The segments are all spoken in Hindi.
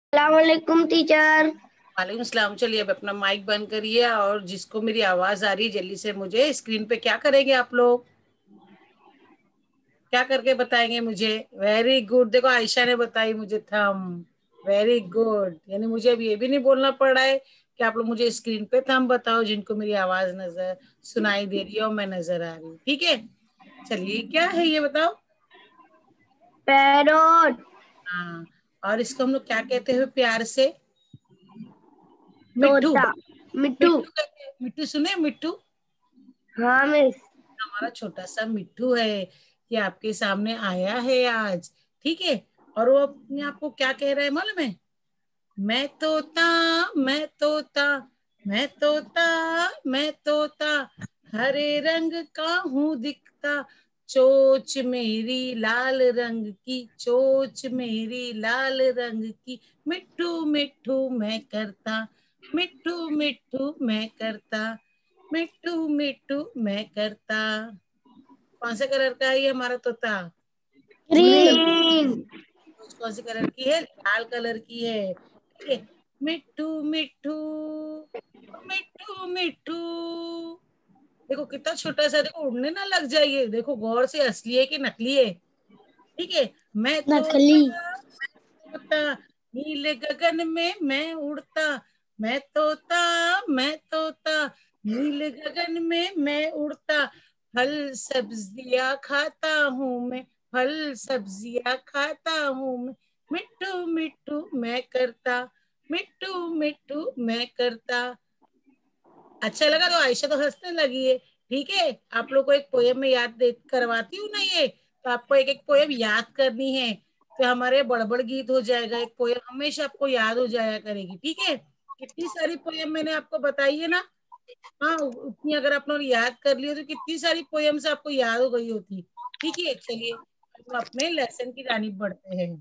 अस्सलामुअलैकुम टीचर। वालेकुम सलाम। चलिए अब अपना माइक बंद करिए और जिसको मेरी आवाज आ रही है जल्दी से मुझे स्क्रीन पे क्या करेंगे आप लोग, क्या करके बताएंगे मुझे? Very good. देखो आयशा ने बताई मुझे थम। Very good. यानी मुझे अब ये भी नहीं बोलना पड़ रहा है कि आप लोग मुझे स्क्रीन पे थम बताओ जिनको मेरी आवाज नजर सुनाई दे रही है और मैं नजर आ रही हूँ। ठीक है, चलिए क्या है ये बताओ। पैरोट। हाँ, और इसको हम लोग क्या कहते हैं प्यार से? मिट्ठू। तोता। मिट्टू। मिट्टू कहते हैं। मिट्टू सुने? मिट्टू हाँ मिस। हमारा छोटा सा मिट्ठू है, ये आपके सामने आया है आज। ठीक है, और वो अपने आप को क्या कह रहा है मालूम है? मैं तोता, मैं तोता, मैं तोता, मैं तोता, हरे रंग का हूँ दिखता, चोंच मेरी लाल रंग की, चोंच मेरी लाल रंग की, मिट्ठू मिट्ठू मैं करता, मिट्ठू मिट्ठू मैं करता, मिट्ठू मिट्ठू मैं करता। कौन से कलर का है ये हमारा तोता? ग्रीन। ग्रीन। कौन सी कलर की है? लाल कलर की है। ठीक है, मिट्ठू मिट्ठू, मिट्ठू मिट्ठू। देखो कितना छोटा सा, देखो उड़ने ना लग जाइए, देखो गौर से असली है कि नकली है। ठीक है, मैं नकली। तोता, मैं तोता, नीले गगन में मैं उड़ता, मैं तोता, मैं तोता, नीले गगन में मैं उड़ता, फल सब्जियां खाता हूँ मैं, फल सब्जियां खाता हूँ मैं, मिट्ठू मिट्ठू मैं करता, मिट्ठू मिट्ठू मैं करता। अच्छा लगा तो आयशा तो हंसने लगी है। ठीक है, आप लोग को एक पोयम में याद दे करवाती हूँ ना ये, तो आपको एक एक पोयम याद करनी है, तो हमारे बड़बड़ गीत हो जाएगा। एक पोयम हमेशा आपको याद हो जाया करेगी। ठीक है, कितनी सारी पोयम मैंने आपको बताई है ना। हाँ, उतनी अगर आप लोग याद कर लिए तो कितनी सारी पोयम्स आपको याद हो गई होती। ठीक है, चलिए हम अपने लेसन की जानिब बढ़ते हैं।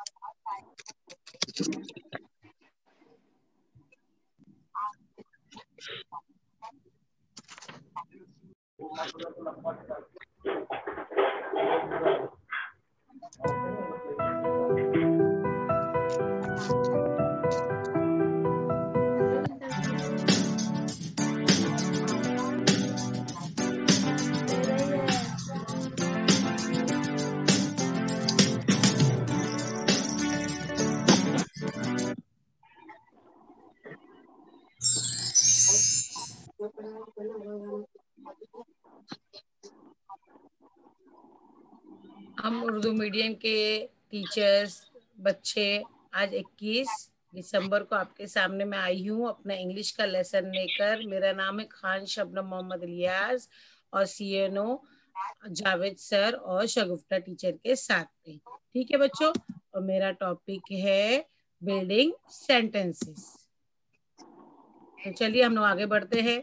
हम उर्दू मीडियम के टीचर्स, बच्चे, आज 21 दिसंबर को आपके सामने मैं आई हूँ अपना इंग्लिश का लेसन लेकर। मेरा नाम है खान शबनम मोहम्मद इलियास और सीएनओ जावेद सर और शगुफ्ता टीचर के साथ में। ठीक है बच्चों, और मेरा टॉपिक है बिल्डिंग सेंटेंसेस। तो चलिए हम लोग आगे बढ़ते हैं।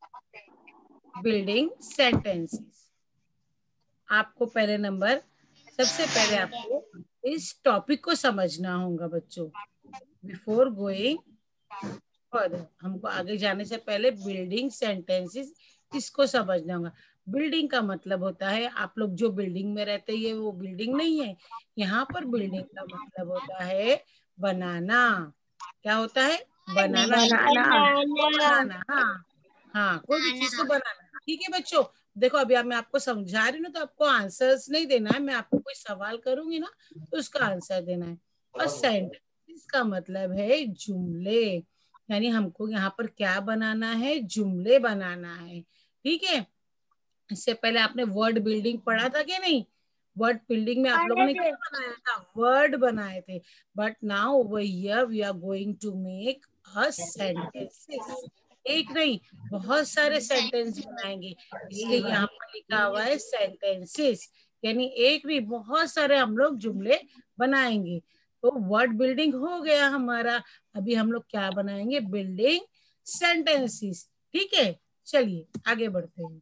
बिल्डिंग सेंटेंसेस, आपको पहले नंबर, सबसे पहले आपको इस टॉपिक को समझना होगा बच्चों। बिफोर गोइंग फर्दर, हमको आगे जाने से पहले बिल्डिंग सेंटेंसेस इसको समझना होगा। बिल्डिंग का मतलब होता है, आप लोग जो बिल्डिंग में रहते हैं वो बिल्डिंग नहीं है। यहाँ पर बिल्डिंग का मतलब होता है बनाना। क्या होता है? बनाना। बनाना। बनाना, हाँ। हाँ, कोई भी चीज को बनाना। ठीक है बच्चों, देखो अभी मैं आपको समझा रही हूँ ना, तो आपको आंसर्स नहीं देना है, मैं आपको कोई सवाल करूंगी ना तो उसका आंसर देना है। और सेंटेंस का मतलब है जुमले, यानी हमको यहाँ पर क्या बनाना है? जुमले बनाना है। ठीक है, इससे पहले आपने वर्ड बिल्डिंग पढ़ा था कि नहीं? वर्ड बिल्डिंग में आप लोगों ने क्या बनाया था? वर्ड बनाए थे। But now over here we are going to make a sentences. एक नहीं, बहुत सारे सेंटेंस बनाएंगे, इसलिए यहाँ पर लिखा हुआ है सेंटेंसेस, यानी एक नहीं बहुत सारे हम लोग जुमले बनाएंगे। तो वर्ड बिल्डिंग हो गया हमारा, अभी हम लोग क्या बनाएंगे? Building sentences. ठीक है, चलिए आगे बढ़ते हैं।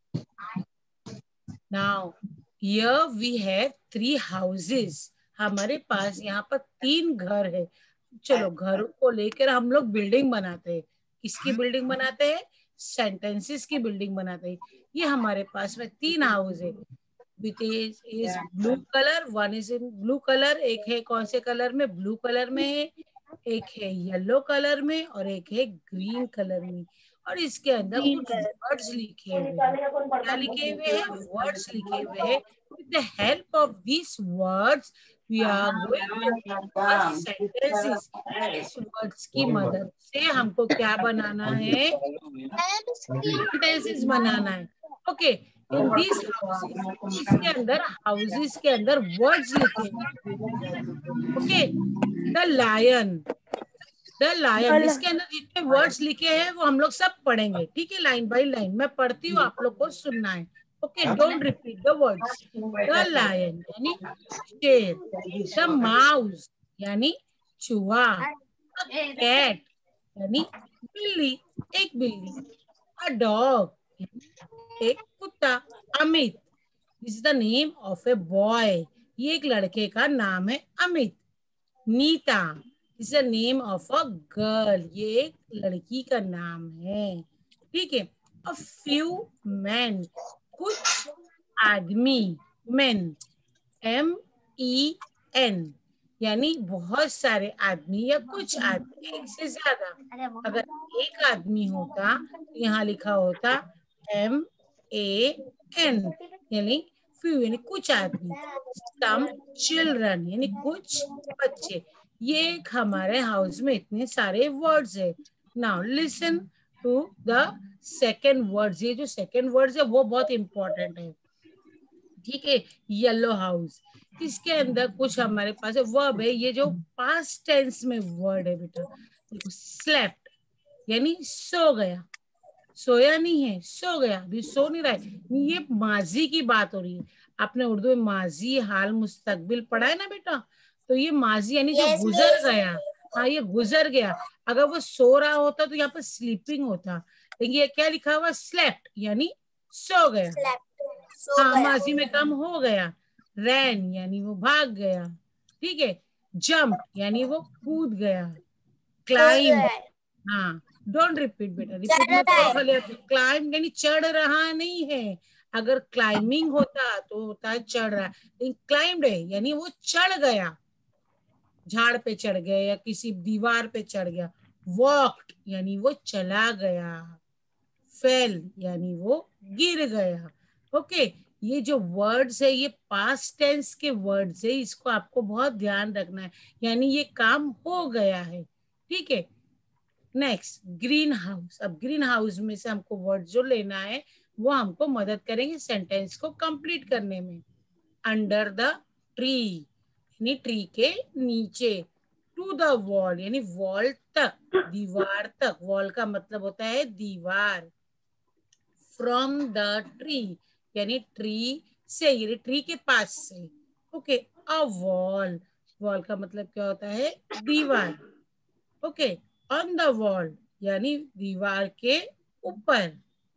Now here we have 3 houses, हमारे पास यहाँ पर 3 घर है। चलो घरों को लेकर हम लोग बिल्डिंग बनाते हैं। किसकी बिल्डिंग बनाते हैं? सेंटेंसेस की बिल्डिंग बनाते हैं। ये हमारे पास में 3 हाउस है, which is blue colour, one is in blue colour, एक है कौन से कलर में? ब्लू कलर में है। एक है येलो कलर में और एक है ग्रीन कलर में, और इसके अंदर कुछ वर्ड्स लिखे हुए हैं। क्या लिखे हुए हैं? वर्ड्स लिखे हुए हैं। With the help of this words we are going to make sentences. इस वर्ड्स की मदद से हमको क्या बनाना है? सेंटेंसेस बनाना है। ओके, इन दिस हाउसेस, इसके अंदर हाउसेस के अंदर वर्ड्स लिखे हैं। Okay, the lion, the lion, इसके अंदर जितने वर्ड्स लिखे हैं वो हम लोग सब पढ़ेंगे, ठीक है? लाइन बाय लाइन मैं पढ़ती हूँ, आप लोग को सुनना है। Okay, don't repeat the words. The lion यानी शेर, द माउस यानी चूहा, कैट यानी बिल्ली, एक बिल्ली, अ डॉग एक कुत्ता, Amit, this is the name of a boy, ये एक लड़के का नाम है Amit. Neeta is the name of a girl, ये एक लड़की का नाम है, ठीक है? अ फ्यू मैन, कुछ आदमी, मैन, MEN यानी बहुत सारे आदमी या कुछ आदमी, एक से ज्यादा। अगर एक आदमी होता तो यहाँ लिखा होता MAN यानी फ्यू यानी कुछ आदमी। सम चिल्ड्रन यानी कुछ बच्चे। ये एक हमारे हाउस में इतने सारे वर्ड्स है। Now listen to the second words, ये जो सेकेंड वर्ड्स है वो बहुत इंपॉर्टेंट है, ठीक है? येलो हाउस, इसके अंदर कुछ हमारे पास है वर्ब है, ये जो पास्ट टेंस में वर्ड है बेटा, देखो स्लेप्ट यानी सो गया, सोया नहीं है, सो गया, अभी सो नहीं रहा है, ये माजी की बात हो रही है। आपने उर्दू में माजी हाल मुस्तकबिल पढ़ा है ना बेटा, तो ये माजी यानी जो गुजर गया। हाँ, ये गुजर गया। अगर वो सो रहा होता तो यहाँ पर स्लीपिंग होता, लेकिन ये क्या लिखा हुआ? स्लेप्ट यानी सो गया। हाँ, माजी में काम हो गया। रैन यानी वो भाग गया, ठीक है? जंप यानी वो कूद गया। क्लाइम, हाँ, डोंट रिपीट बेटा, रिपीट मत करो खाली। क्लाइम यानी चढ़ रहा नहीं है, अगर क्लाइंबिंग होता तो होता है चढ़ रहा, लेकिन क्लाइम्ड है यानी वो चढ़ गया, झाड़ पे चढ़ गया या किसी दीवार पे चढ़ गया। वॉक्ड यानी वो चला गया। फेल यानी वो गिर गया। ओके, ये जो वर्ड्स है ये पास्ट टेंस के वर्ड्स है, इसको आपको बहुत ध्यान रखना है, यानी ये काम हो गया है, ठीक है? Next, green house. अब ग्रीन हाउस में से हमको वर्ड जो लेना है वो हमको मदद करेंगे सेंटेंस को कंप्लीट करने में। अंडर द ट्री यानी ट्री के नीचे। टू द वॉल यानी वॉल तक, दीवार तक, वॉल का मतलब होता है दीवार। फ्रॉम द ट्री यानी ट्री से, यानी ट्री के पास से। ओके, अ वॉल, वॉल का मतलब क्या होता है? दीवार। ओके, ऑन द वॉल यानी दीवार के ऊपर।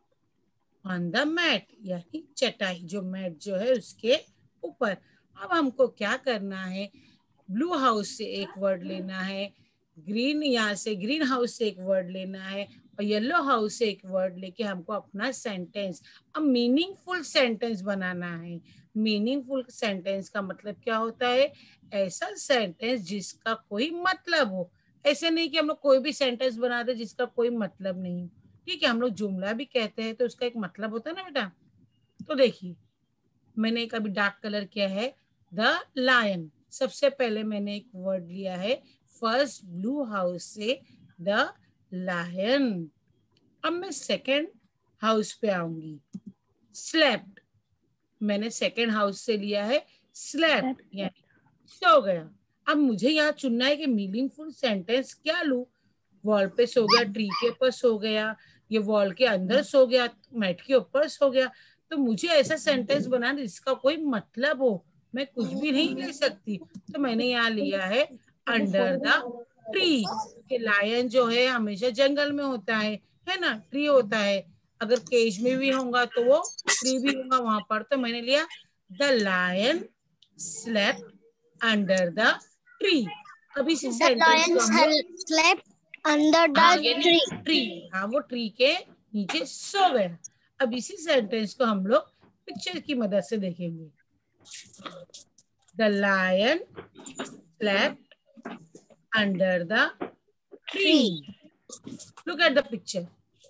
ऑन द मैट यानी चटाई, जो मैट जो है उसके ऊपर। अब हमको क्या करना है? ब्लू हाउस से एक वर्ड लेना है, ग्रीन, यहाँ से ग्रीन हाउस से एक वर्ड लेना है, और येलो हाउस से एक वर्ड लेके हमको अपना सेंटेंस, अब मीनिंगफुल सेंटेंस बनाना है। मीनिंगफुल सेंटेंस का मतलब क्या होता है? ऐसा सेंटेंस जिसका कोई मतलब हो। ऐसे नहीं कि हम लोग कोई भी सेंटेंस बना दे जिसका कोई मतलब नहीं, ठीक है? हम लोग जुमला भी कहते हैं तो उसका एक मतलब होता है ना बेटा। तो देखिए, मैंने एक अभी डार्क कलर किया है, द लायन। सबसे पहले मैंने एक वर्ड लिया है फर्स्ट ब्लू हाउस से, द लायन। अब मैं सेकेंड हाउस पे आऊंगी, स्लेप्ट, मैंने सेकेंड हाउस से लिया है स्लेप्ट यानी सो गया। अब मुझे यहाँ चुनना है कि मीनिंगफुल सेंटेंस क्या लूं। वॉल पे सो गया, ट्री के ऊपर सो गया, ये वॉल के अंदर सो गया, मैट के ऊपर सो गया, तो मुझे ऐसा सेंटेंस बनाना जिसका कोई मतलब हो। मैं कुछ भी नहीं ले सकती, तो मैंने यहाँ लिया है अंडर द ट्री। कि लायन जो है हमेशा जंगल में होता है ना, ट्री होता है। अगर केज में भी होगा तो वो ट्री भी होगा वहां पर, तो मैंने लिया the lion slept under the tree. अब इसी सेंटेंस को हम लोग अंडर हाँ द यानी ट्री। ट्री, हाँ वो ट्री के नीचे सो गया। अब इसी सेंटेंस को हम लोग पिक्चर की मदद से देखेंगे। The lion slept under the tree. Look at the picture.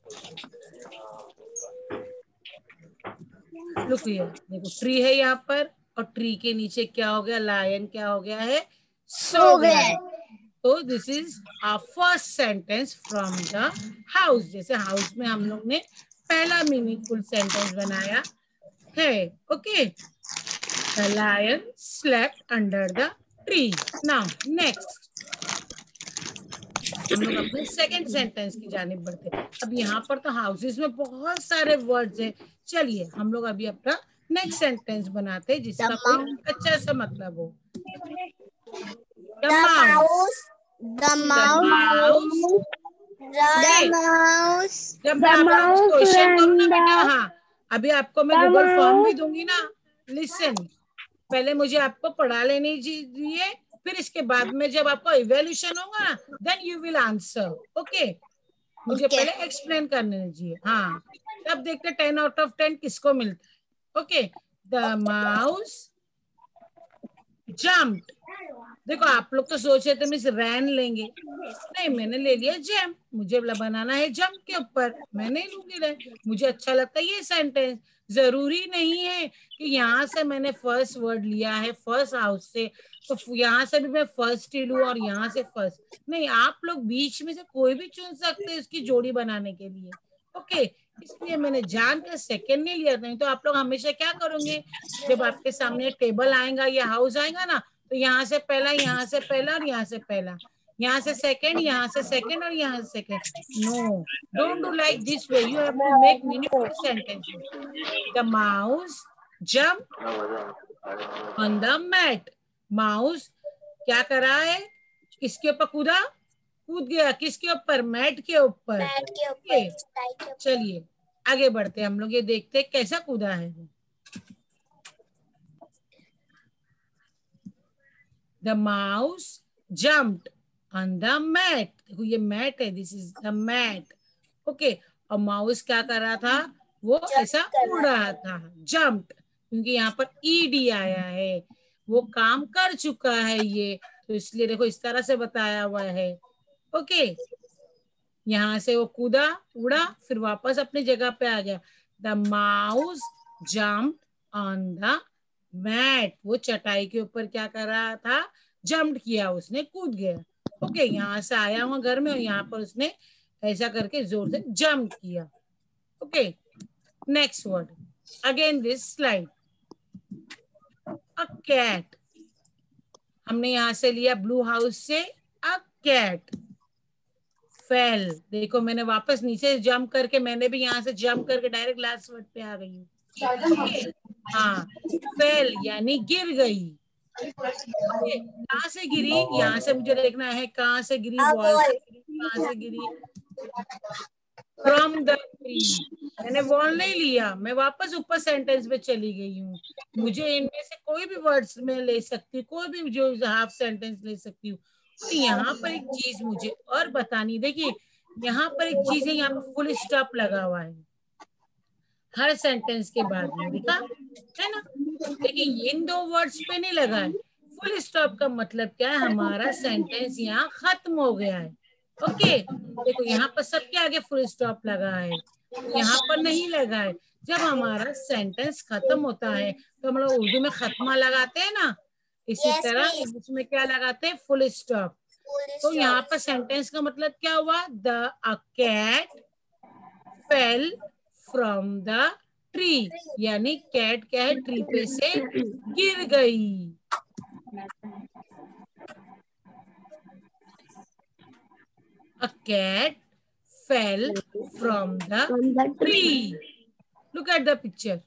Look here. देखो ट्री है यहाँ पर और ट्री के नीचे क्या हो गया, लायन क्या हो गया है, सो गया है. तो this is our first sentence from the house. जैसे हाउस में हम लोग ने पहला मीनिंगफुल सेंटेंस बनाया है. Okay, the lion slept under the tree. Now next हम लोग अपने सेकंड सेंटेंस की जानिब बढ़ते हैं. अब यहाँ पर तो हाउसेस में बहुत सारे वर्ड्स हैं. चलिए हम लोग अभी अपना नेक्स्ट सेंटेंस बनाते हैं जिसका कोई अच्छा सा मतलब हो. The mouse. The mouse. The mouse. जब मैं आपको क्वेश्चन करूँ ना बेटा, हाँ अभी आपको मैं गूगल फॉर्म भी दूंगी ना. लिसन, पहले मुझे आपको पढ़ा लेनी चाहिए, फिर इसके बाद में जब आपको इवैल्यूएशन होगा ना, then you will answer. Okay, मुझे पहले एक्सप्लेन करने दीजिए. हाँ, तब देखते 10 out of 10 किसको मिलता है. Okay, the mouse jumped. देखो आप लोग तो सोच रहे थे मिस रैन लेंगे, नहीं मैंने ले लिया जंप. मुझे बनाना है जंप के ऊपर, मैं नहीं लूंगी रैन. मुझे अच्छा लगता है ये सेंटेंस. जरूरी नहीं है कि यहाँ से मैंने फर्स्ट वर्ड लिया है फर्स्ट हाउस से, तो यहाँ से भी मैं फर्स्ट ही लूं और यहाँ से फर्स्ट नहीं. आप लोग बीच में से कोई भी चुन सकते हैं उसकी जोड़ी बनाने के लिए. ओके, इसलिए मैंने जानकर सेकंड नहीं लिया. नहीं तो आप लोग हमेशा क्या करोगे, जब आपके सामने टेबल आएगा या हाउस आएगा ना, तो यहाँ से पहला, यहाँ से पहला और यहाँ से पहला, यहाँ से सेकंड, यहाँ से सेकंड और यहाँ से second. No, don't do like this way. You have to make meaningful sentences. The mouse jump on the mat. Mouse क्या करा है, किसके ऊपर कूदा, कूद गया. किसके ऊपर, मैट के ऊपर. चलिए आगे बढ़ते हम लोग, ये देखते कैसा कूदा है. The mouse jumped on the mat. देखो ये मैट है, this is the mat. Okay, और माउस क्या कर रहा था, वो ऐसा उड़ रहा था. जम्प्ड, क्योंकि यहाँ पर ईडी आया है, वो काम कर चुका है ये, तो इसलिए देखो इस तरह से बताया हुआ है. ओके, यहाँ से वो कूदा, उड़ा, फिर वापस अपनी जगह पे आ गया. The mouse jumped on the mat. वो चटाई के ऊपर क्या कर रहा था, जंप किया, उसने कूद गया. ओके, यहाँ से आया हुआ घर में और यहाँ पर उसने ऐसा करके जोर से जंप किया. Okay, next word again this slide. A cat. हमने यहाँ से लिया ब्लू हाउस से अ कैट. फेल, देखो मैंने वापस नीचे जंप करके, मैंने भी यहाँ से जंप करके डायरेक्ट लास्ट वर्ड पे आ गई हूँ. ओके, हाँ, फेल यानी गिर गई. कहाँ से गिरी, यहाँ से मुझे देखना है कहाँ से गिरी. वॉल से गिरी, कहाँ से गिरी, फ्रॉम द ट्री. मैंने वॉल नहीं लिया, मैं वापस ऊपर सेंटेंस पे चली गई हूँ. मुझे इनमें से कोई भी वर्ड्स में ले सकती हूँ, कोई भी जो हाफ सेंटेंस ले सकती हूँ. तो यहाँ पर एक चीज मुझे और बतानी, देखिए यहाँ पर एक चीज है, यहाँ पर फुल स्टॉप लगा हुआ है हर सेंटेंस के बाद में, देखा है ना. लेकिन इन दो वर्ड्स पे नहीं लगा है. फुल स्टॉप का मतलब क्या है, हमारा सेंटेंस यहाँ खत्म हो गया है. ओके, देखो यहाँ पर सबके आगे फुल स्टॉप लगा है, यहाँ पर नहीं लगा है. जब हमारा सेंटेंस खत्म होता है तो हम लोग उर्दू में खत्मा लगाते हैं ना, इसी तरह इंग्लिश में क्या लगाते हैं, फुल स्टॉप. तो यहाँ पर सेंटेंस का मतलब क्या हुआ, the a cat fell from the tree. यानी कैट क्या है, ट्री पे से गिर गई. A cat fell from the tree. Look at the picture.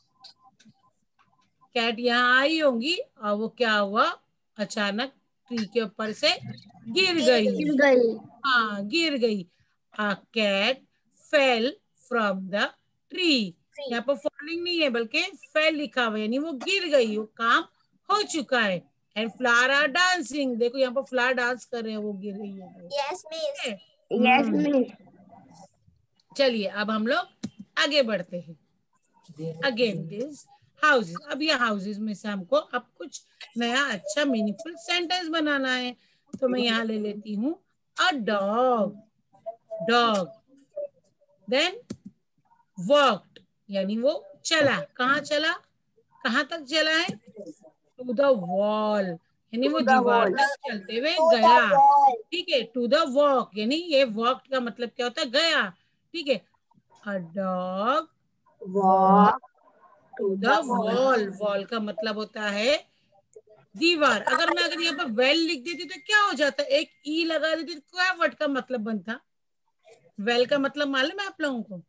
Cat यहाँ आई होंगी और वो क्या हुआ, अचानक ट्री के ऊपर से गिर गई. हाँ, गिर गई. A cat fell from the tree. यहाँ पर फॉलिंग नहीं है बल्कि फेल लिखा हुआ है, यानी वो गिर गई, वो काम हो चुका है. And flower are dancing. देखो यहाँ पर फ्लावर डांस कर रहे हैं, वो गिर रही है. Yes miss. Yes miss. चलिए अब हम लोग आगे बढ़ते हैं. Again this houses. अब ये हाउसेस में से हमको अब कुछ नया अच्छा मीनिंगफुल सेंटेंस बनाना है. तो मैं यहाँ ले लेती हूँ a dog, dog. Then walked यानी वो चला, कहाँ चला, कहाँ तक चला है, टू द वॉल यानी वो दीवार तक चलते हुए गया। ठीक है, टू द वॉक यानी ये वॉक का मतलब क्या होता है, गया। ठीक है, a dog walk to the wall, wall का मतलब होता है दीवार। अगर यहाँ पर वेल लिख देती तो क्या हो जाता, एक ई लगा देती तो क्या वर्ड का मतलब बनता, वेल का मतलब मालूम है आप लोगों को?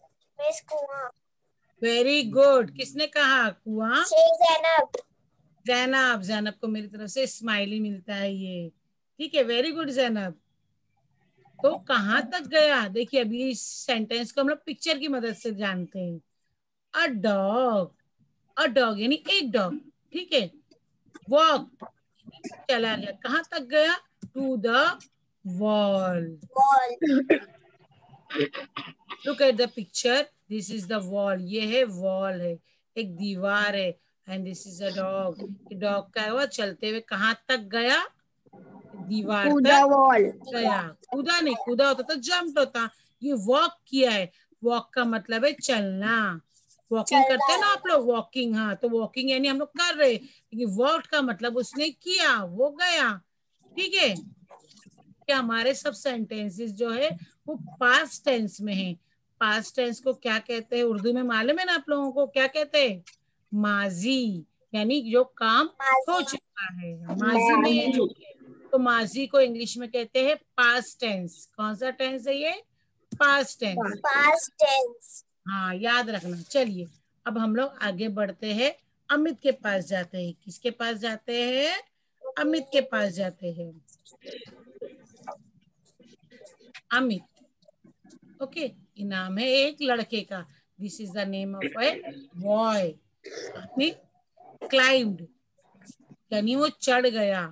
वेरी गुड, किसने कहा कुआं? जैनब, जैनब को मेरी तरफ से स्माइली मिलता है ये। ठीक है, वेरी गुड जैनब। तो कहां तक गया, देखिए अभी इस सेंटेंस को हम लोग पिक्चर की मदद से जानते हैं। अ डॉग, अ डॉग यानी एक डॉग। ठीक है, वॉक चला गया, कहां तक गया, to the wall. Look at the picture, this is the wall, ये है वॉल है, एक दीवार है, and this is a dog. Dog का हुआ चलते हुए कहां तक गया, दीवार तक गया। कूदा नहीं, कूदा होता तो जंप होता, ये वॉक किया है। वॉक का मतलब है चलना, वॉकिंग करते हैं ना आप लोग, वॉकिंग। हाँ, तो वॉकिंग यानी हम लोग कर रहे, लेकिन वॉक का मतलब उसने किया, वो गया। ठीक है, कि हमारे सब सेंटेंसेस जो है वो पास्ट टेंस में है। पास्ट टेंस को क्या कहते हैं उर्दू में मालूम है ना आप लोगों को, क्या कहते हैं, माजी, यानी जो काम हो चुका है, माजी में ये जो है, तो माजी को इंग्लिश में कहते हैं पास्ट टेंस। कौन सा टेंस है ये, पास्ट टेंस। हाँ, याद रखना। चलिए अब हम लोग आगे बढ़ते हैं, अमित के पास जाते हैं। किसके पास जाते हैं, अमित के पास जाते हैं। अमित, ओके, ये नाम है एक लड़के का, this is the name of a boy. Amit climbed यानी वो चढ़ गया,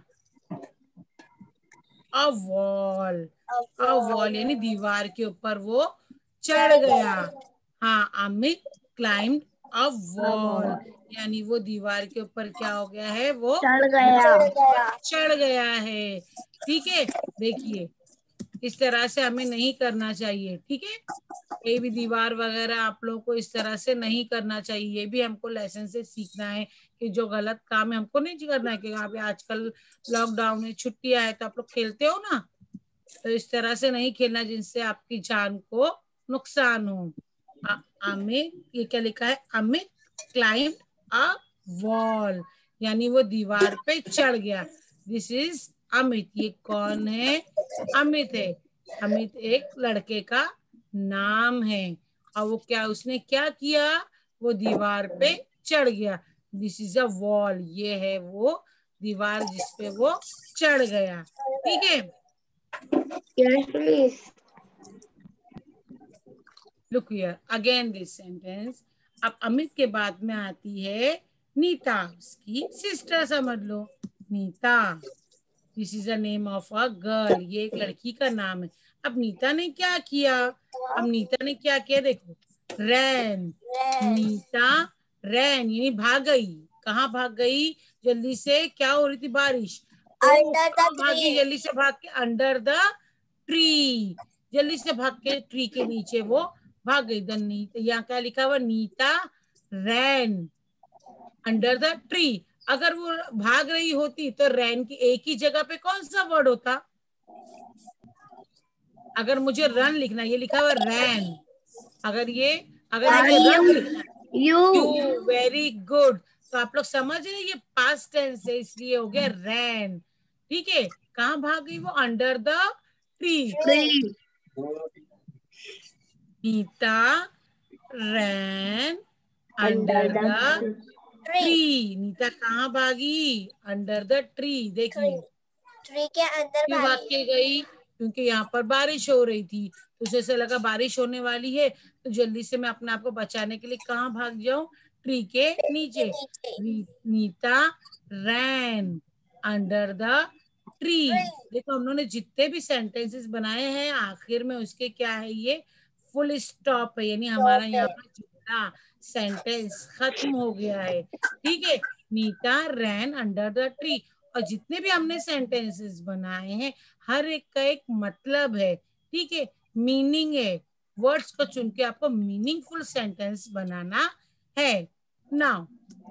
अ वॉल, अ वॉल यानी दीवार के ऊपर वो चढ़ गया। हाँ, अमित क्लाइम्ड अ वॉल यानी वो दीवार के ऊपर क्या हो गया है, वो चढ़ गया है। ठीक है, देखिए इस तरह से हमें नहीं करना चाहिए। ठीक है, ये भी दीवार वगैरह आप लोगों को इस तरह से नहीं करना चाहिए, ये भी हमको लेसन से सीखना है कि जो गलत काम है हमको नहीं करना है। कि आप आजकल लॉकडाउन में छुट्टियां है तो आप लोग खेलते हो ना, तो इस तरह से नहीं खेलना जिनसे आपकी जान को नुकसान हो। अमित, ये क्या लिखा है, अमित क्लाइंब अ वॉल यानी वो दीवार पे चढ़ गया। दिस इज अमित, ये कौन है, अमित है। अमित एक लड़के का नाम है, और वो क्या, उसने क्या किया, वो दीवार पे चढ़ गया। दिस इज अ वॉल, ये है वो दीवार जिसपे वो चढ़ गया। ठीक है, Yes, please. Look here again this sentence. अब अमित के बाद में आती है नीता, उसकी सिस्टर समझ लो, Neeta. This is the name of a girl, ये एक लड़की का नाम है। अब नीता ने क्या किया, अब नीता ने क्या किया, देखो, रैन, नीता रैन यानी भाग गई। कहाँ भाग गई, जल्दी से, क्या हो रही थी, बारिश, तो कहाँ भागी, जल्दी से भाग के अंडर द ट्री, जल्दी से भाग के ट्री के नीचे वो भाग गई। द नीता, यहाँ क्या लिखा हुआ, Neeta ran under the tree. अगर वो भाग रही होती तो रैन की एक ही जगह पे कौन सा वर्ड होता, अगर मुझे रन लिखना, ये लिखा हुआ रैन, अगर ये रन लिखना, यू, वेरी गुड। तो आप लोग समझ रहे, ये पास्ट टेंस है इसलिए हो गया रैन। ठीक है, कहाँ भाग गई वो, under the tree. Neeta ran under the tree, Neeta कहाँ भागी, अंडर द ट्री। देखिए ट्री के अंदर क्यों भाग के गई, क्योंकि यहाँ पर बारिश हो रही थी, तो उसे ऐसा लगा बारिश होने वाली है, तो जल्दी से मैं अपने आप को बचाने के लिए कहाँ भाग जाऊं, ट्री के नीचे। Neeta ran under the tree. देखो हम लोगों ने जितने भी सेंटेंसेस बनाए हैं आखिर में उसके क्या है, ये फुल स्टॉप है, यानी हमारा यहाँ पर जुमला सेंटेंस खत्म हो गया है। ठीक है, Neeta ran under the tree. और जितने भी हमने सेंटेंसेस बनाए हैं हर एक का एक मतलब है, ठीक है, मीनिंग है। वर्ड्स को चुन के आपको मीनिंगफुल सेंटेंस बनाना है। नाउ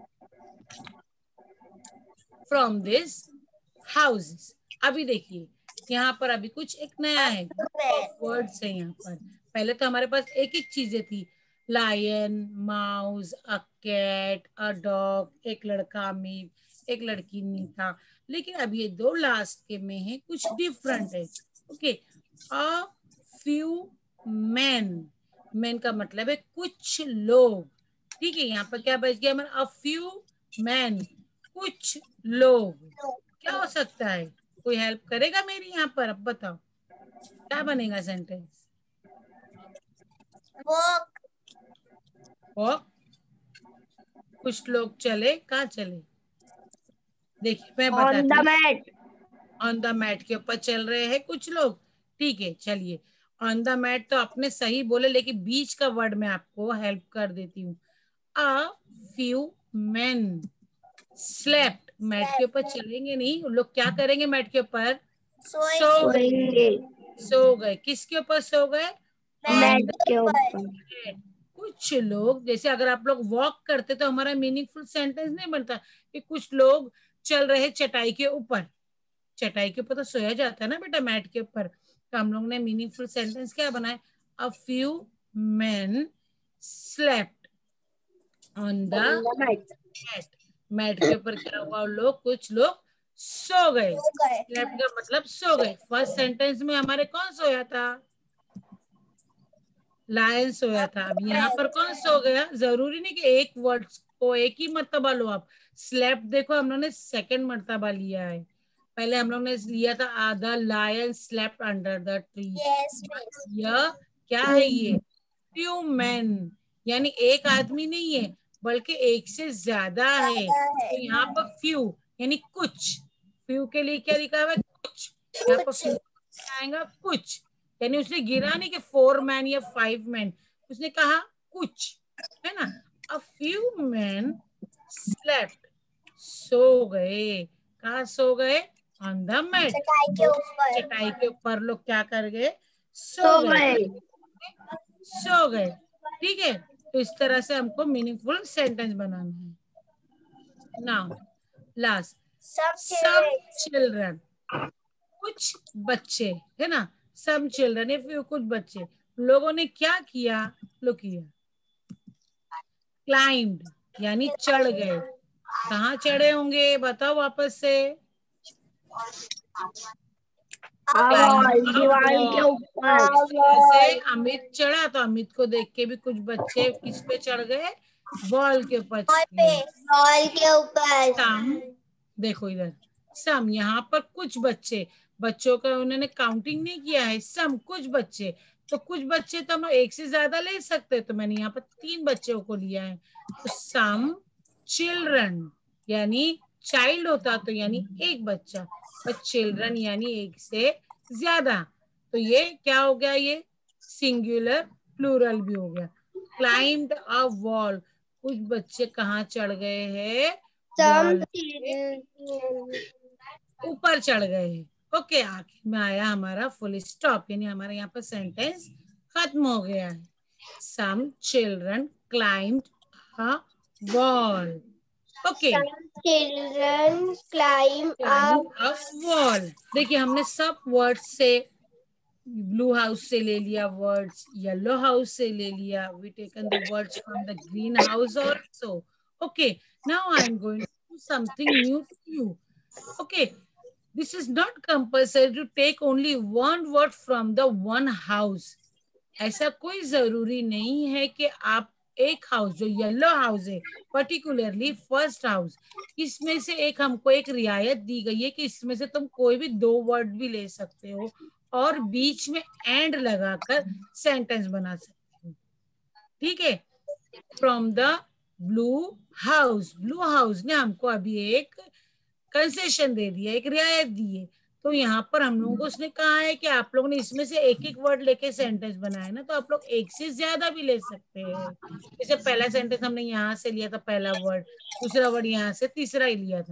फ्रॉम दिस हाउसेस, अभी देखिए यहाँ पर अभी कुछ एक नया है, वर्ड्स है यहाँ पर। पहले तो हमारे पास एक एक चीजें थी, lion, mouse, a cat, a dog, एक लड़का अमित, एक लड़की नीता, लेकिन अब ये दो लास्ट के में है कुछ डिफरेंट है। Okay, a few man, man का मतलब है कुछ लोग, ठीक है। यहाँ पर क्या बच गया हमारा, अ फ्यू मैन, कुछ लोग। क्या हो सकता है, कोई हेल्प करेगा मेरी यहाँ पर, अब बताओ क्या बनेगा सेंटेंस। वॉक, वॉक, कुछ लोग चले, कहाँ चले, देखिए मैं ऑन बताती द हूँ। मैट, ऑन द मैट के ऊपर चल रहे हैं कुछ लोग, ठीक है। चलिए ऑन द मैट तो आपने सही बोले, लेकिन बीच का वर्ड मैं आपको हेल्प कर देती हूँ। A few men slept, mat के ऊपर चलेंगे नहीं, उन लोग क्या करेंगे मैट के ऊपर, सो गए। सो गए, किसके ऊपर सो गए, मैट के ऊपर। कुछ लोग, जैसे अगर आप लोग वॉक करते तो हमारा मीनिंगफुल सेंटेंस नहीं बनता कि कुछ लोग चल रहे चटाई के ऊपर, चटाई के ऊपर तो सोया जाता है ना बेटा, मैट के ऊपर। तो हम लोग ने मीनिंगफुल सेंटेंस क्या बनाया, a few men slept on the mat, mat के ऊपर क्या हुआ, लोग, कुछ लोग सो गए। स्लेप्ट का मतलब सो गए। फर्स्ट सेंटेंस में हमारे कौन सोया था, लायन सोया था। अब यहाँ पर कौन सो गया, जरूरी नहीं कि एक वर्ड को एक ही मर्तबा लो आप। स्लेप्ट देखो हम लोग ने सेकंड मर्तबा लिया है, पहले हम लोग ने लिया था आधा, lion slept under the tree. यह क्या है, ये फ्यू मैन, यानी एक आदमी नहीं है बल्कि एक से ज्यादा है। तो यहाँ पर फ्यू यानी कुछ, फ्यू के लिए क्या लिखा हुआ है, कुछ। यहाँ पर फ्यू आएगा कुछ, यानी उसने गिरा नहीं कि 4 मैन या 5 मैन, उसने कहा कुछ, है ना। अ फ्यू मैन स्लेप्ट, सो गए, कहा सो गए, ऑन द मैट, चटाई के ऊपर, चटाई के ऊपर लोग क्या कर गए, सो गए, सो गए, ठीक है। तो इस तरह से हमको मीनिंगफुल सेंटेंस बनाना है। नाउ लास्ट, सम चिल्ड्रन, कुछ बच्चे, है ना, सम चिल्ड्रन या फिर कुछ बच्चे, लोगों ने क्या किया, लो किया, क्लाइंब यानी चढ़ गए। कहाँ चढ़े होंगे बताओ वापस से, दीवार के ऊपर, जैसे अमित चढ़ा तो अमित को देख के भी कुछ बच्चे किस पे चढ़ गए, बॉल के ऊपर चढ़ गए। वॉल के ऊपर, सम, देखो इधर, सम यहाँ पर कुछ बच्चे, बच्चों का उन्होंने काउंटिंग नहीं किया है, सम कुछ बच्चे, तो कुछ बच्चे तो हम एक से ज्यादा ले सकते, तो मैंने यहाँ पर 3 बच्चों को लिया है। तो सम चिल्ड्रन, यानी चाइल्ड होता तो यानी एक बच्चा, पर चिल्ड्रन यानी एक से ज्यादा, तो ये क्या हो गया, ये सिंगुलर प्लूरल भी हो गया। क्लाइम्ड अ वॉल, कुछ बच्चे कहाँ चढ़ गए हैं, वॉल ऊपर चढ़ गए हैं। ओके, आखिर में आया हमारा फुल स्टॉप, यानी हमारे यहाँ पर सेंटेंस खत्म हो गया है। Some children climbed a wall. Okay, children climb climbed a wall. देखिए हमने सब वर्ड्स से, ब्लू हाउस से ले लिया वर्ड्स, येलो हाउस से ले लिया, we taken the words from the green house also. Okay, now I am going to do something new to you. Okay, this is not compulsory to take only one word from the one house. ऐसा कोई जरूरी नहीं है कि आप एक हाउस, जो येलो हाउस है पर्टिकुलरली फर्स्ट हाउस, इसमें से एक, हमको एक रियायत दी गई है कि इसमें से तुम कोई भी 2 वर्ड भी ले सकते हो और बीच में एंड लगाकर सेंटेंस बना सकते हो, ठीक है। From the blue house, blue house ने हमको अभी एक कंसेशन दे दिया, एक रियायत दी है। तो यहाँ पर हम लोगों को उसने कहा है कि आप लोगों ने इसमें से एक एक वर्ड लेके सेंटेंस बनाया ना, तो आप लोग एक से ज्यादा भी ले सकते हैं। जैसे पहला सेंटेंस हमने यहाँ से लिया था, पहला वर्ड, दूसरा वर्ड यहाँ से, तीसरा ही लिया था,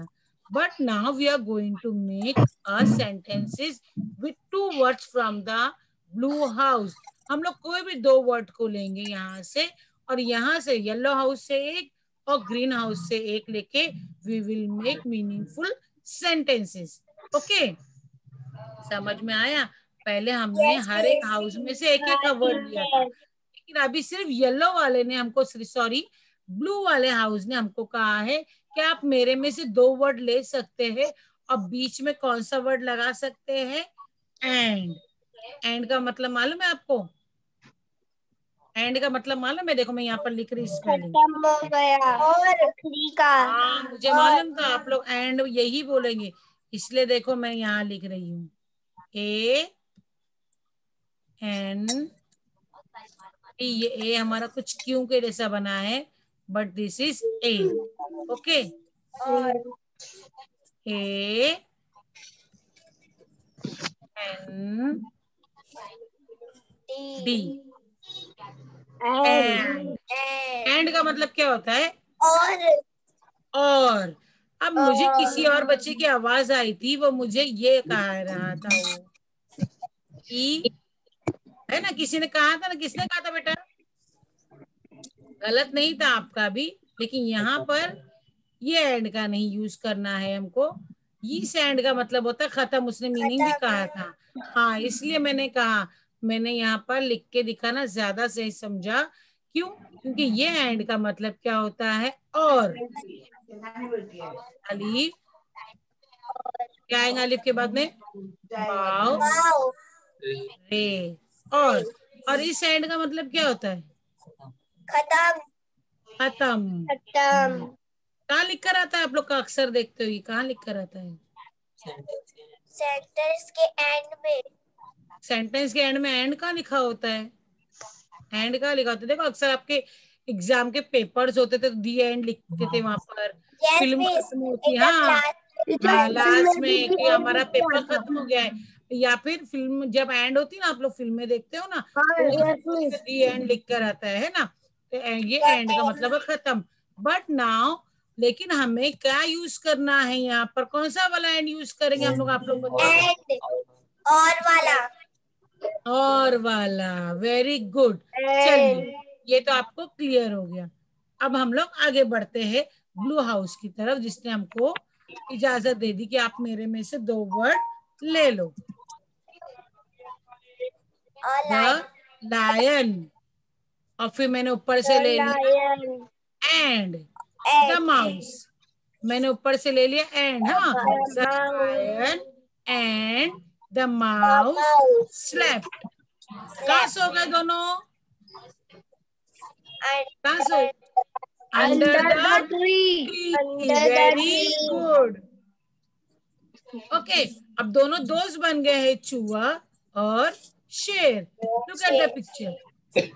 But now we are going to make a sentences with 2 words from the blue house. हम लोग कोई भी 2 वर्ड को लेंगे यहाँ से, और यहाँ से येलो हाउस से एक और ग्रीन हाउस से एक लेके we will make meaningful sentences. Okay, समझ में आया? पहले हमने हर एक हाउस में से एक एक वर्ड लिया था, लेकिन अभी सिर्फ येलो वाले ने हमको, सॉरी ब्लू वाले हाउस ने हमको कहा है कि आप मेरे में से 2 वर्ड ले सकते हैं, और बीच में कौन सा वर्ड लगा सकते हैं? एंड. एंड का मतलब मालूम है आपको? एंड का मतलब मालूम है? देखो मैं यहाँ पर लिख रही स्पेलिंग, खत्म हो गया और आखिरी का। हाँ मुझे मालूम था आप लोग एंड यही बोलेंगे, इसलिए देखो मैं यहाँ लिख रही हूँ ए एन. ये ए हमारा कुछ क्यों के जैसा बना है, but this is a. Okay, A N D. And. And का मतलब क्या होता है? और. अब मुझे किसी और बच्चे की आवाज आई थी, वो मुझे ये कह रहा था, वो ई है ना, किसी ने कहा था ना, किसने कहा था बेटा? गलत नहीं था आपका भी, लेकिन यहाँ पर ये एंड का नहीं यूज करना है हमको, इस एंड का मतलब होता है खत्म, उसने मीनिंग भी कहा था। हाँ, इसलिए मैंने कहा, मैंने यहाँ पर लिख के दिखाना ज्यादा सही समझा। क्यों? क्योंकि ये एंड का मतलब क्या होता है? और. अलीफ, क्या आएगा अलीफ के बाद में? वाव, रे. और इस एंड का मतलब क्या होता है? खत्म। खत्म. खत्म। कहाँ लिख कर आता है? आप लोग का अक्सर देखते हो, कहाँ लिख कर आता है? सेंटेंस के एंड में। सेंटेंस के एंड में एंड कहाँ लिखा होता है? एंड कहाँ लिखा होता है? देखो अक्सर आपके एग्जाम के पेपर्स होते थे तो दी एंड लिखते थे वहां पर। फिल्म खत्म होती है, हाँ लास्ट में कि हमारा पेपर खत्म हो गया है, या फिर फिल्म जब एंड होती है ना, आप लोग फिल्में देखते हो ना, तो दी एंड लिख कर आता है ना, तो ये एंड का मतलब है खत्म। बट नाउ, लेकिन हमें क्या यूज करना है यहाँ पर? कौन सा वाला एंड यूज करेंगे हम लोग? आप लोग बताओ। और वाला। और वाला, वेरी गुड। चलिए, ये तो आपको क्लियर हो गया। अब हम लोग आगे बढ़ते हैं ब्लू हाउस की तरफ, जिसने हमको इजाजत दे दी कि आप मेरे में से 2 वर्ड ले लो। द लायन, और फिर मैंने ऊपर से ले लिया एंड द माउस। मैंने ऊपर से ले लिया एंड, हाँ, the lion and the mouse slept. कहाँ सो गए दोनों? कहाँ सो? Under the tree. Very good. Okay, अब दोनों दोस्त बन गए हैं, चूहा और शेर। Look at the picture.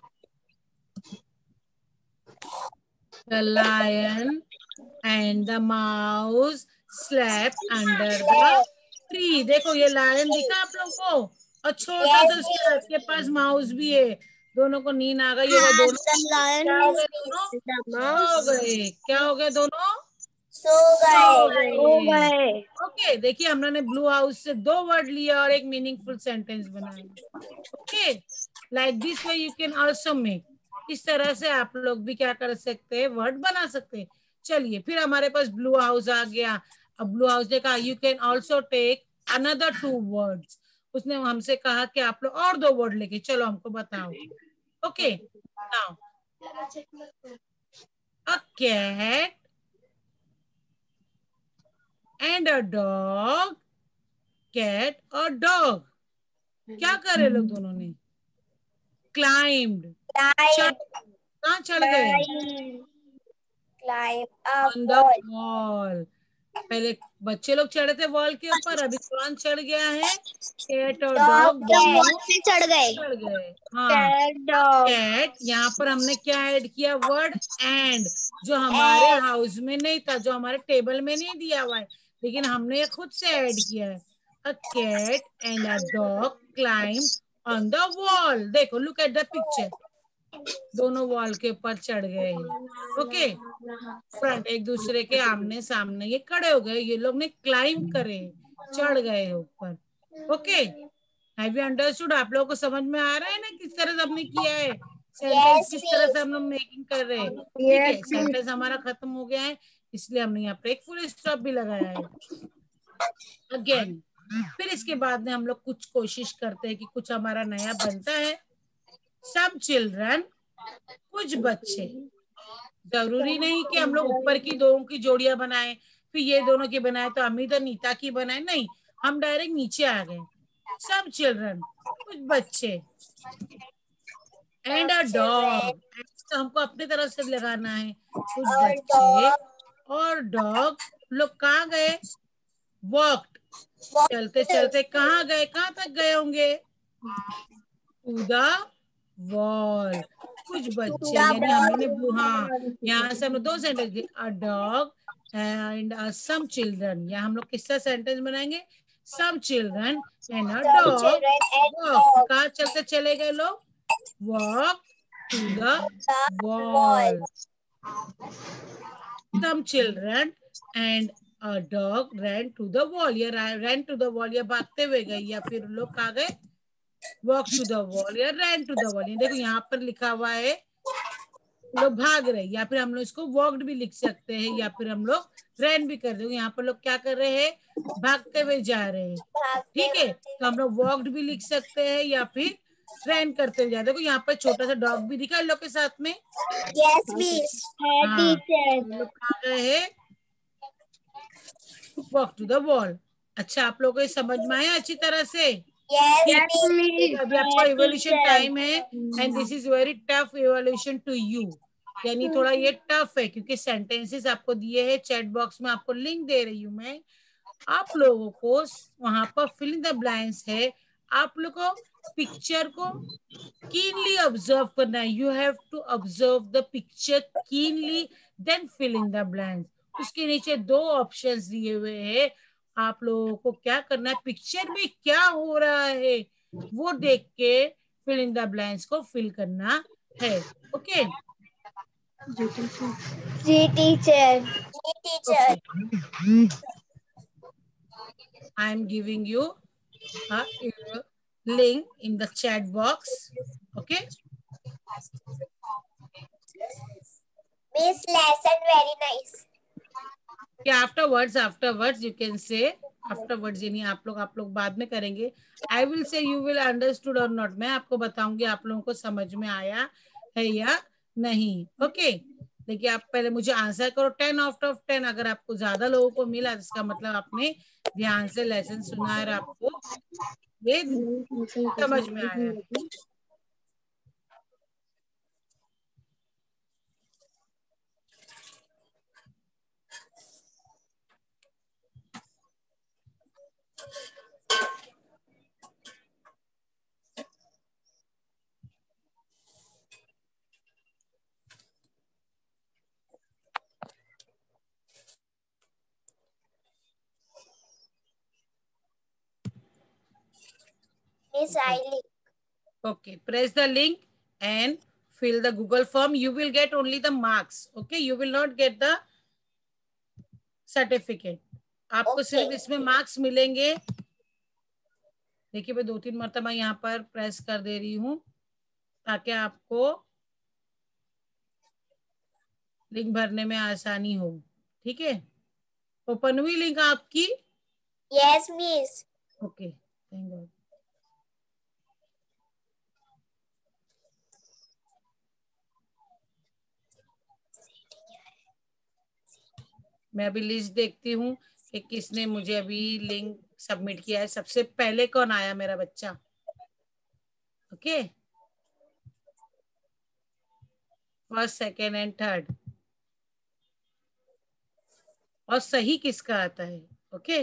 The lion and the mouse slept under the tree. देखो ये लायन दिखा आप लोग को, और छोटा सा उसके हाथ के पास माउस भी है। दोनों को नींद आ गई होगा, दोनों क्या हो गए? दोनों सो गए। क्या हो गए? दोनों सो गए। ओके, देखिए हमने ब्लू हाउस से 2 वर्ड लिया और एक मीनिंगफुल सेंटेंस बनाया। Okay, like this way you can also make. इस तरह से आप लोग भी क्या कर सकते हैं? वर्ड बना सकते हैं। चलिए, फिर हमारे पास ब्लू हाउस आ गया। अब ब्लू हाउस ने कहा you can also take another 2 words. उसने हमसे कहा कि आप लोग और 2 वर्ड लेके चलो, हमको बताओ। Okay, now a cat and a dog. Cat और डॉग क्या करे लोग दोनों ने? क्लाइम्ड, कहाँ चढ़ गए? On the wall. पहले बच्चे लोग चढ़े थे वॉल के ऊपर, अभी कौन चढ़ गया है? कैट और डॉग दोनों चढ़ गए। चढ़ गए। हाँ, कैट, यहाँ पर हमने क्या ऐड किया? वर्ड एंड, जो हमारे हाउस में नहीं था, जो हमारे टेबल में नहीं दिया हुआ है, लेकिन हमने खुद से ऐड किया है। A cat and a dog climb on the wall. देखो, लुक एट द पिक्चर। दोनों वॉल के ऊपर चढ़ गए हैं। ओके, फ्रंट एक दूसरे के आमने सामने ये खड़े हो गए, ये लोग ने क्लाइंब करे, चढ़ गए ऊपर। Okay, have you understood? आप लोगों को समझ में आ रहा है ना किस तरह से हमने किया है, सेंटेंस Yes, किस तरह से miss. हम लोग मेकिंग कर रहे हैं। ठीक Yes, है, सेंटेंस हमारा खत्म हो गया है, इसलिए हमने यहाँ पे एक फुल स्टॉप भी लगाया है। अगेन, फिर इसके बाद में हम लोग कुछ कोशिश करते हैं कि कुछ हमारा नया बनता है। सम चिल्ड्रन, कुछ बच्चे। जरूरी नहीं कि हम लोग ऊपर की दो की जोड़ियां बनाए, फिर ये दोनों की बनाए तो अमित और नीता की बनाए, नहीं, हम डायरेक्ट नीचे आ गए। सम चिल्ड्रन, कुछ बच्चे, एंड अ Children डॉग, तो हमको अपने तरफ से लगाना है। कुछ or बच्चे dog और डॉग लोग कहाँ गए? वॉक्ड, चलते walked चलते कहाँ गए, कहाँ तक गए होंगे? To the wall. कुछ to बच्चे, the यानी हमने wall. हाँ, यहाँ से हम लोग दो सेंटेंस दिए, a dog and some children. या हम लोग किसका सेंटेंस बनाएंगे? Some children and a Some dog children and walk, dog कहाँ चलते चले गए लोग? Walk to the the wall. Wall. Some children and a dog ran to the wall, या ran to the wall, या भागते हुए गए, या फिर लोग कहाँ गए? वॉक टू द वॉल या रैन टू द वॉल। देखो यहाँ पर लिखा हुआ है लोग भाग रहे, या फिर हम लोग इसको वॉक्ड भी लिख सकते हैं, या फिर हम लोग रैन भी कर रहे। यहाँ पर लोग क्या कर रहे हैं? भागते हुए जा रहे हैं। भागते ठीक है, तो हम लोग वॉक्ड भी लिख सकते हैं या फिर रैन करते हुए जा। देखो यहाँ पर छोटा सा डॉग भी दिखा है लोग के साथ में। Yes, miss. हाँ, हम लोग कहाँ गए हैं? Walk to the wall. अच्छा, आप लोगों को ये समझ में आया अच्छी तरह से? Yes, yes, miss. miss. अभी आपका इवोल्यूशन Teacher. टाइम है, and this is very tough evolution to you. यानी थोड़ा ये टफ है क्योंकि सेंटेंसेस आपको दिए हैं, चैट बॉक्स में आपको लिंक दे रही हूँ मैं। आप लोगों को वहां पर फिल इन द ब्लैंक्स है, आप लोग को पिक्चर को कीनली ऑब्जर्व करना है। You have to observe the picture keenly, then fill in the blanks. उसके नीचे दो ऑप्शंस दिए हुए हैं, आप लोगों को क्या करना है? पिक्चर में क्या हो रहा है वो देख के फिल इन द ब्लैंक्स को फिल करना है। ओके, जी teacher. Hey, teacher. I am giving you a link in the chat box. Okay, Miss, lesson very nice. afterwards you can say afterwards, यानी आप लोग बाद में करेंगे। I will say you will understood or not, मैं आपको बताऊंगी आप लोगों को समझ में आया है या नहीं। ओके, देखिए आप पहले मुझे आंसर करो 10 आउट ऑफ 10। अगर आपको ज्यादा लोगों को मिला इसका मतलब आपने ध्यान से लेसन सुना है और आपको ये समझ में आया है। Miss, I link. Okay, press the link and fill the Google form. You will get only the marks. Okay, you will not get the certificate. आपको Okay. सिर्फ इसमें मार्क्स मिलेंगे। देखिए मैं 2-3 मरतबा यहाँ पर प्रेस कर दे रही हूँ ताकि आपको लिंक भरने में आसानी हो। ठीक है, ओपन हुई लिंक आपकी? Yes, miss. Okay, thank God. मैं अभी लिस्ट देखती हूँ कि किसने मुझे अभी लिंक सबमिट किया है। सबसे पहले कौन आया? मेरा बच्चा। Okay, first, second and third. और सही किसका आता है? Okay,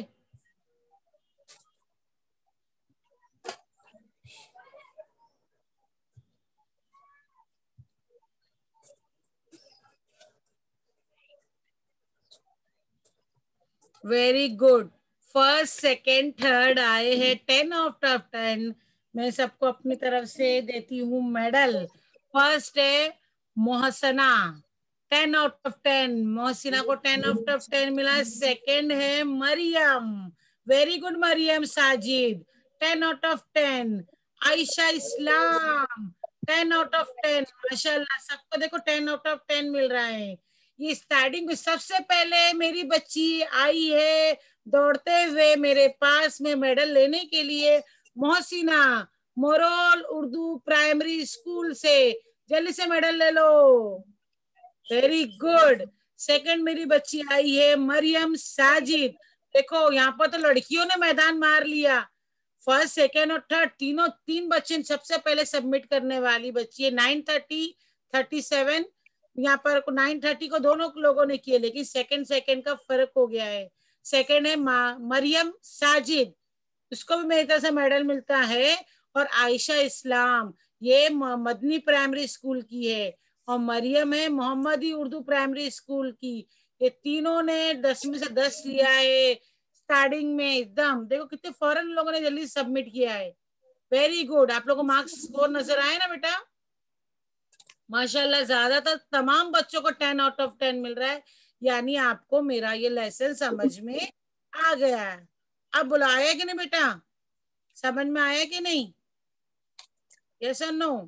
very good. First, second, third आए हैं 10 आउट ऑफ 10। मैं सबको अपनी तरफ से देती हूँ मेडल। फर्स्ट है मोहसना, 10 आउट ऑफ 10, मोहसिना को 10 आउट ऑफ 10 मिला। सेकंड है Mariam, very good Mariam Sajid, 10 out of 10। Ayesha Islam, 10 out of 10, माशाल्लाह सबको देखो 10 आउट ऑफ 10 मिल रहा है। ये स्टार्टिंग में सबसे पहले मेरी बच्ची आई है दौड़ते हुए मेरे पास में मेडल लेने के लिए, Mohsina, moral Urdu primary school से, जल्दी से मेडल ले लो। Very good. सेकंड मेरी बच्ची आई है मरियम साजिद, देखो यहाँ पर तो लड़कियों ने मैदान मार लिया, फर्स्ट सेकेंड और थर्ड तीनों, 3 बच्चे सबसे पहले सबमिट करने वाली बच्ची है। 9:30, 37, यहाँ पर 9:30 को दोनों लोगों ने किए, लेकिन सेकंड का फर्क हो गया है। सेकंड है मरियम साजिद, उसको भी मेरी तरफ से मेडल मिलता है। और आयशा इस्लाम, ये मदनी प्राइमरी स्कूल की है, और मरियम है मोहम्मदी उर्दू प्राइमरी स्कूल की। ये तीनों ने 10 में से 10 लिया है स्टार्टिंग में एकदम। देखो कितने फौरन लोगों ने जल्दी सबमिट किया है। Very good. आप लोगों को मार्क्स स्कोर नजर आए ना बेटा? माशाल्लाह ज्यादातर तमाम बच्चों को 10 आउट ऑफ 10 मिल रहा है, यानी आपको मेरा ये लेसन समझ में आ गया है। अब बोला आया कि नहीं बेटा, समझ में आया कि नहीं? यस और नो?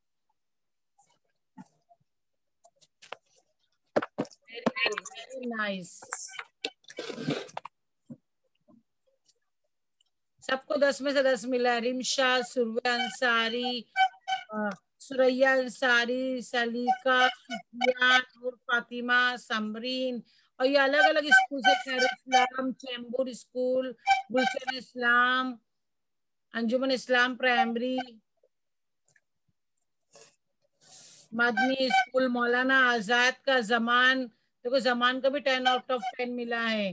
Very nice. सबको 10 में से 10 मिला है। रिमशा, सुरवा अंसारी, सुरैया अंसारी, सलीका, सुफिया, नूर फातिमा, समरीन, और ये अलग अलग स्कूल से, Khair Islam, Chembur school, Gulshan Islam, Anjuman Islam primary, Madani school, Maulana Azad का जमान, देखो जमान का भी 10 आउट ऑफ 10 मिला है।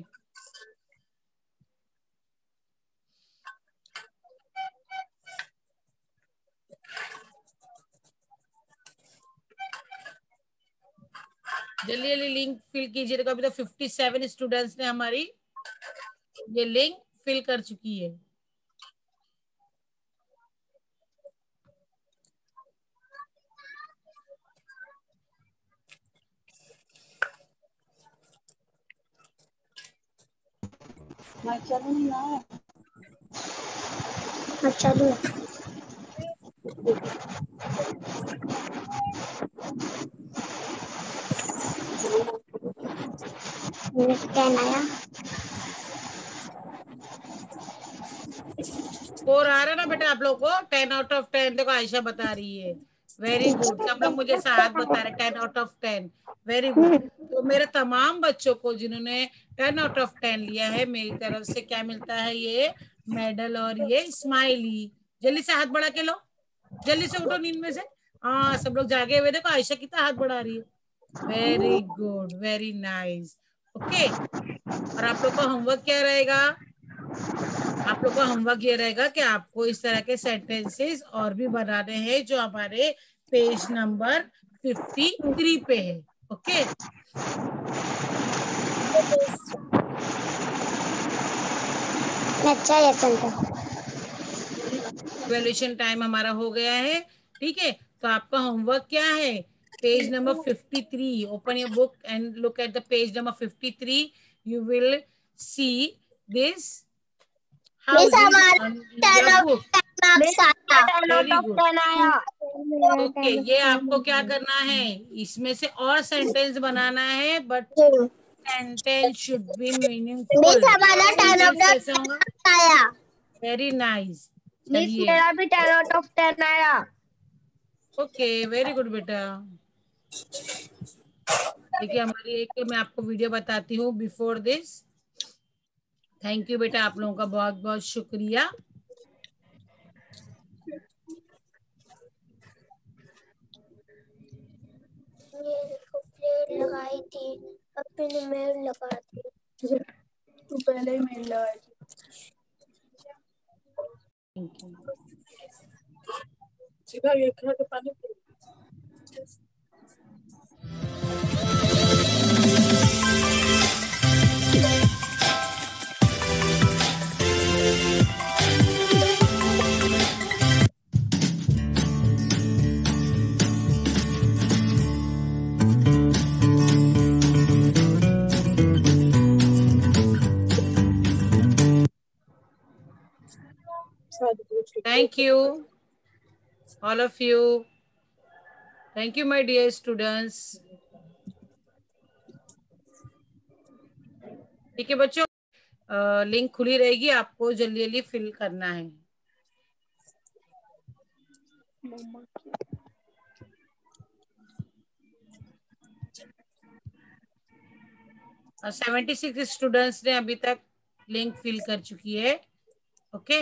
जल्दी जल्दी लिंक फिल कीजिए। देखो अभी तो 57 स्टूडेंट्स ने हमारी ये लिंक फिल कर चुकी है। चलो आया स्कोर आ रहा है ना बेटा आप लोग को? 10 आउट ऑफ 10 देखो आयशा बता रही है। Very good. सब लोग मुझे साथ बता रहे 10 आउट ऑफ 10। Very good. तो मेरे तमाम बच्चों को जिन्होंने 10 आउट ऑफ 10 लिया है, मेरी तरफ से क्या मिलता है? ये मेडल और ये स्माइली। जल्दी से हाथ बढ़ा के लो, जल्दी से उठो नींद में से। हाँ सब लोग जागे हुए। देखो आयशा कितना हाथ बढ़ा रही है। Very good, very nice. Okay. और आप लोग का होमवर्क क्या रहेगा? आप लोग का होमवर्क ये रहेगा कि आपको इस तरह के सेंटेंसेस और भी बनाने हैं जो हमारे पेज नंबर 53 पे है। ओके। अच्छा है इवैल्यूएशन टाइम हमारा हो गया है। ठीक है, तो आपका होमवर्क क्या है? Page number 53, open your book and look at the page number 53। You will see this okay. ये आपको क्या करना है? इसमें से और सेंटेंस बनाना है, but sentence should be meaningful. Sentence कैसे होगा? Very nice. चलिए, मेरा भी 10 आउट ऑफ 10 आया। ओके, वेरी गुड बेटा। देखिए हमारी एक मैं आपको वीडियो बताती हूँ बिफोर दिस। थैंक यू बेटा, आप लोगों का बहुत बहुत शुक्रिया। प्लेट लगाई थी, अपने मेल लगा दी। तू पहले ही मेल लगाई थी। Thank you. सीधा ये खा के पानी Thank you, all of you. Thank you, my dear students. ठीक है बच्चों, लिंक खुली रहेगी, आपको जल्दी जल्दी फिल करना है। 76 स्टूडेंट्स ने अभी तक लिंक फिल कर चुकी है। ओके